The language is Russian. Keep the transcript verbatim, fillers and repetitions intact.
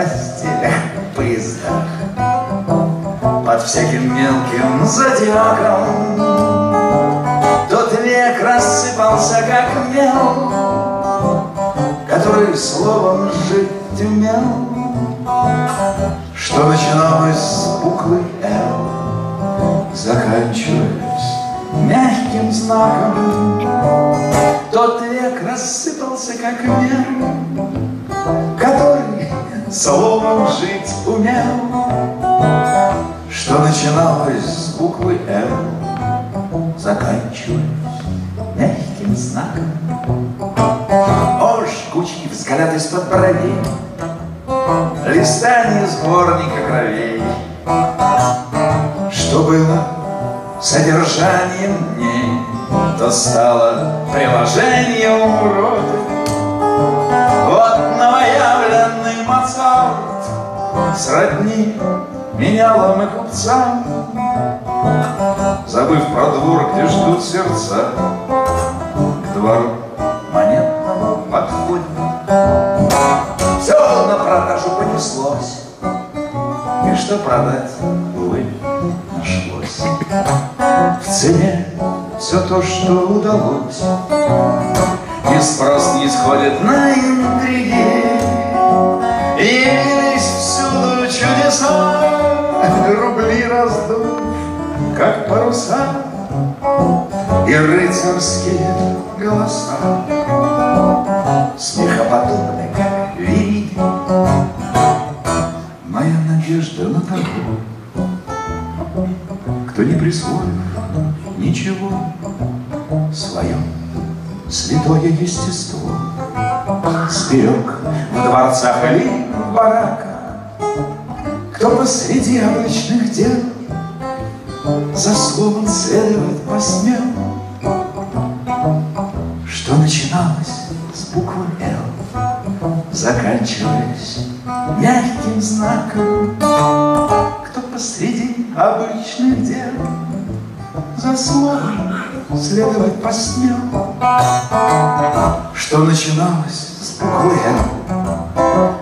постелях, поездах, под всяким мелким зодиаком. Тот век рассыпался, как мел, который словом жить умел. Что начиналось с буквы «Л», заканчиваясь мягким знаком. Тот век рассыпался, как мел, который словом жить умел. Что начиналось с буквы «Л», заканчиваясь мягким знаком. О, жгучий взгляд из-под бровей, листание сборника кровей, что было содержанием дней, то стало приложением урода. Вот новоявленный Моцарт сродни менялам и купцам, забыв про двор, где ждут сердца, к двору монетного подходит. Все на продажу понеслось, и что продать, увы, нашлось. В цене все то, что удалось, и спрос не сходит на интриги. Явились всюду чудеса, рубли раздув, как паруса, и рыцарские голоса, смехоподобны, как вериги. Моя надежда на того, кто, не присвоив ничего, свое святое естество сберег в дворцах или в бараках, кто посреди обычных дел за словом следовать посмел. Что начиналось с буквы «Л», заканчиваясь мягким знаком, кто посреди обычных дел за словом следовать посмел. Что начиналось с буквы «Л»,